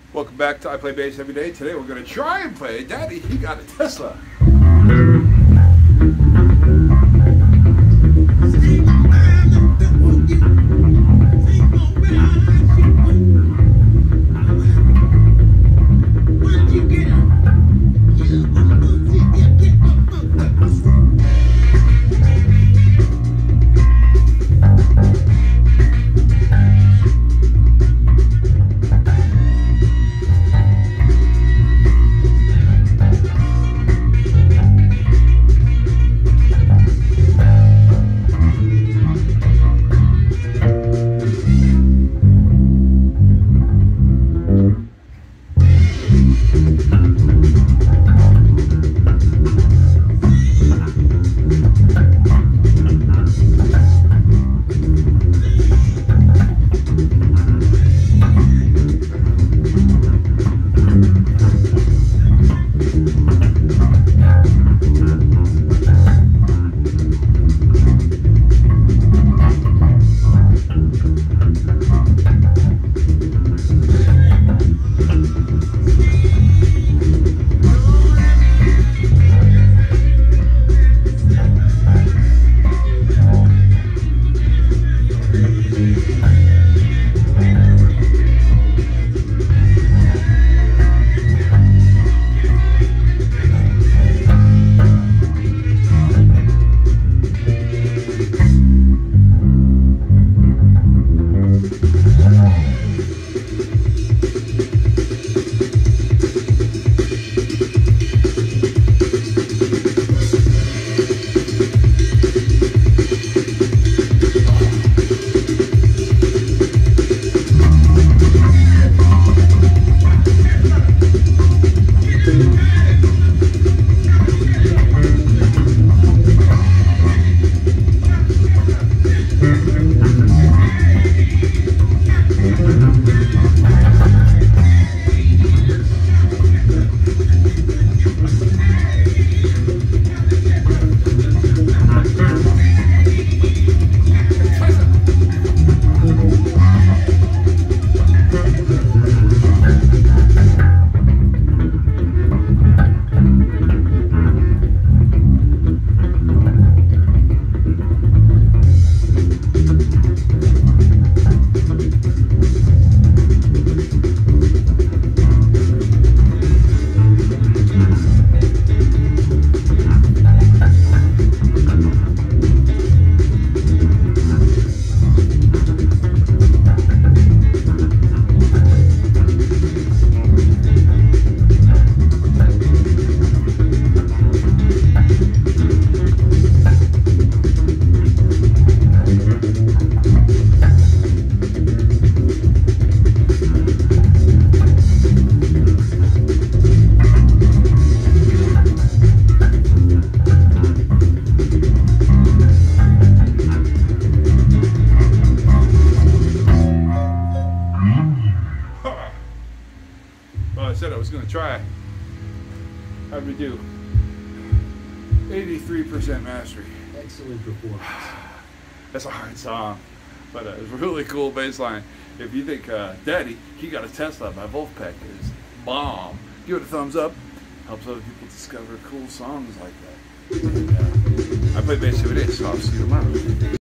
Welcome back to I Play Bass Every Day. Today we're going to try and play Daddy, He Got a Tesla. Well, I said I was going to try. How'd we do? 83% mastery. Excellent performance. That's a hard song, but it's a really cool bass line. If you think Daddy, He Got a Tesla by Vulfpeck is bomb, give it a thumbs up. Helps other people discover cool songs like that. And, I play bass every day, so I'll see you tomorrow.